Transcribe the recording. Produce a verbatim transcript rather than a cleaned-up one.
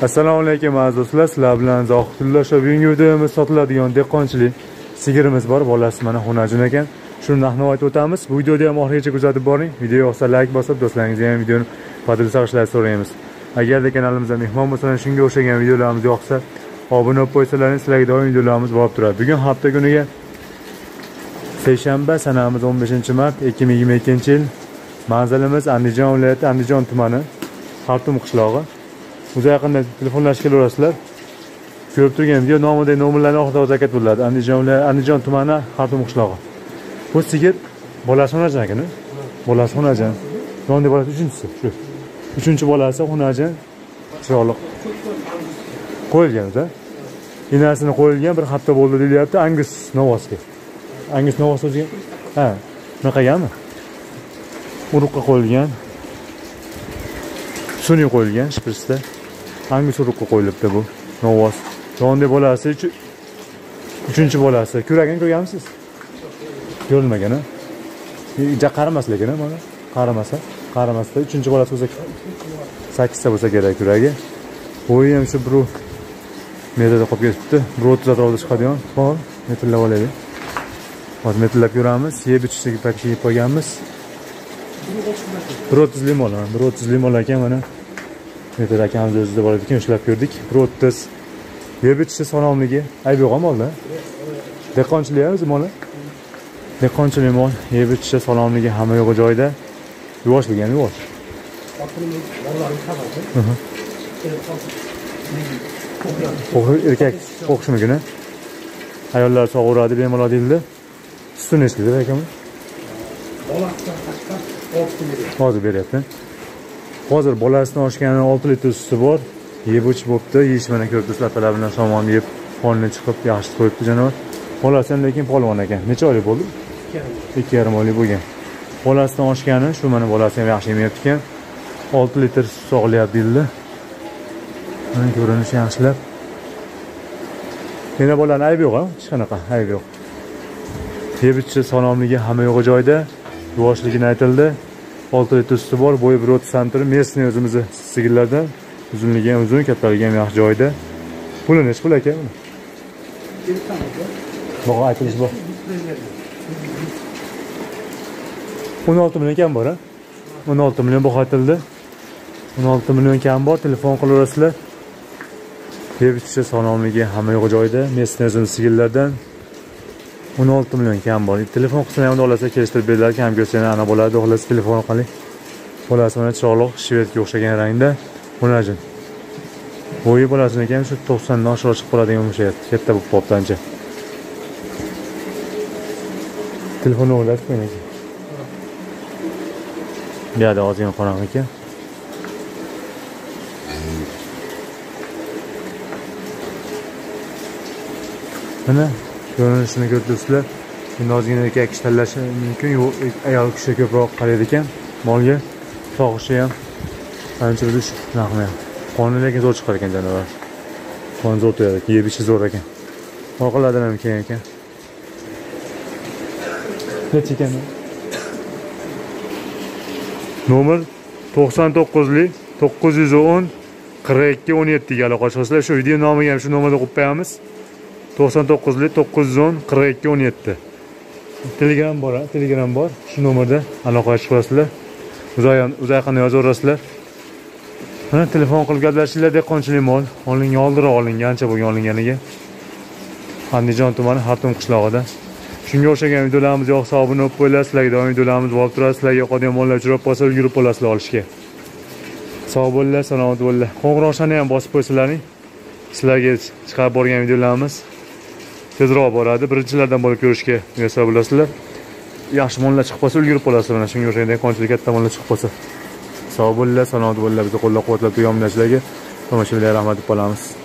Assalomu alaykum aziz do'stlar, sizlar bilan Zohidullo. Bugungi videomizda sotiladigan dehqonchilik sigirimiz bor, bolasi mana Xunajin ekan. Shuni narxini aytib o'tamiz. Bu videoni ham oxirigacha kuzatib boring. Video yoqsa like bosib, do'stlaringizga ham videoni qadrli saqlashlarini so'raymiz. Agarda kanalimizga mehmon bo'lsangiz, shunga o'xshagan videolarimiz yoqsa, obuna bo'lib qo'ysalaringiz, sizlarga doim videolarimiz borib turadi. Bugun hafta kuniga seshanba, sanamiz o'n beshinchi mart ikki ming yigirma ikkinchi yil. Manzilimiz Andijon viloyati, Andijon tumani, Xartum qishlog'i. O'zi yaqinda telefonlashga olasizlar. Ko'rib turgan video nomidagi nomerlarni oxirida o'zakat bo'ladi. Andijon viloyati, Andijon tumani, Xartum qishlog'i. Bu sigir bolasi Xunajin ekan. Bolasi Xunajin. Yonda bolasi uchinchisi shu. Uchinchi bolasi Xunajin. Chiroqliq. Qo'yilgan-da. Inasini qo'yilgan bir hafta bo'ldi deyilyapti Angus Novosga. Angus Novos o'ziga. Ha, bunaqagami? Uruqqa qo'yilgan. Sun'iy qo'yilgan shprisda. Angus uruqqa qo'yilibdi bu Novos. Yonda bolasi uchinchi bolasi. Ko'ragin ko'rganmisiz? Ko'rilmagan-a? Ja qarimas lekin mana. Qarimasa, qarimasda uchinchi bolasi bo'lsa sakkizta bo'lsa kerak kuragi. Bo'yi ham shu bir metrda qolib ketibdi. bir o'ttiz atrofida chiqadigan. Bor, metrlab olaylik. Hozir metrlab ko'ramiz. Yeb ichishga pakchi yeb qo'yganmiz. bir o'ttiz limon, bir o'ttiz limon ekan mana. Metr akamiz o'zida bor ekan, ushlab ko'rdik. bir o'ttiz. Yeb ichishi salomligi. Ayb yo'q molda. Dehqonchilik o'zi mola. Dehqonchilik mol, yeb ichishi salomligi hamma yo'g'i joyida. Yuvoshligi ham yuvosh. Erkak qo'qishmigina. Ayollar sog'uradi, bemalol deyildi. Sutini ichdi ekanmi? Hozir beryapti. Hozir bolasidan oshgani olti litr suti bor. Yeb ichib bo'pti. Yeyish mana ko'rib turibsizlar, talabi bilan somon yeb, qonni chiqib yaxshi qo'yibdi jonivor. Bolasi ham lekin polvon ekan. Necha oylik bo'ldi? ikki yarim oylik bo'lgan. Bolasidan oshgani shu mana bolasi ham yaxshi yemayapti ekan. olti litr sut sog'layapti deyildi. Mana ko'rinishi yaxshilab. Yana bolaning aybi yo'q-a? Hech qanaqa aybi yo'q. Yeb ichishi salomligi hamma yo'g'i joyida. Yuvoshligini aytildi. olti litr suti bor, bo'yi bir o'ttiz santimetr. Mesni o'zimizni sigirlardan. Uzunligi ham uzun, kattaligi ham yaxshi joyida. Puli nech pul ekan? Bog'a aytilish bor. o'n olti million kam bor, ha? o'n olti million baho aytildi. o'n olti million kam bor, telefon qilaverasizlar. Yeb ichishi salomligi hamma yo'g'i joyida. Mesni o'zimiz sigirlardan. o'n olti million kam bor. Telefon qilsa ham olasa kelishtirib beradilar, kam ko'rsanglar ana bo'ladi, xolos telefon orqali. Bolasi mana chiroqliq, shvedga o'xshagan rangda. Xunajin. Bo'yi bolasinikiga ham shu to'qsondan oshiq chiqib qoladigan o'xshayapti. Katta bu popdancha. Telefonni o'rlatib qo'ying ekan. Bu yerda ozgina qorong'i ekan. Mana ko'rinishini ko'rdingizlar. Endi ozgina erkak kishi tanlashi mumkin, ayol kishi ko'proq qaraydi ekan. Molga sog'ishi ham ancha uzish narxmi. Qoni lekin zo'r chiqar ekan jonivor. Qoni zo'r to'yadi, yeb ichi zo'r ekan. Orqalardan ham keng ekan. Necha ekan? Nomer to'qson to'qqizlik to'qqiz yuz o'n qirq ikki o'n yetti ga aloqa qilasizlar. Shu video nomiga ham shu nomerda qo'yib qo'yamiz. to'qson to'qqizlik to'qqiz yuz o'n qirq ikki o'n yetti. Telegram bor, Telegram bor. Shu nomerda aloqa qilasizlar. Uzoqdan yozaverasizlar. Mana telefon qilib gaplashinglar, dehqonchilik mol. Olingan oldinroq olingan, ancha bo'lgan olinganiga. Andijon tumani, Xartum qishlog'ida. Shunga o'xshagan videolarimiz yoqsa obuna bo'lib qo'yinglar, sizlarga doim videolarimiz borib turadi. Sizlarga yoqadigan mollar uchrab qolsa, ulgurib qolasizlar olishga. Sog' bo'linglar, salomat bo'linglar. Qo'ng'iroqchani ham bosib qo'ysalaring. Sizlarga chiqarib borgan videolarimiz tezroq boradi. Birinchilardan bo'lib ko'rishga muyassar bo'lasizlar. Yaxshi mollar chiqib qolsa, ulgurib qolasizlar. Mana shunga o'xshagan dehqonchilik katta mollar chiqib qolsa. Sog' bo'linglar, salomat bo'linglar. Bizni qo'llab-quvvatlab turgan sizlarga tomoshabinlarga rahmat deb qolamiz.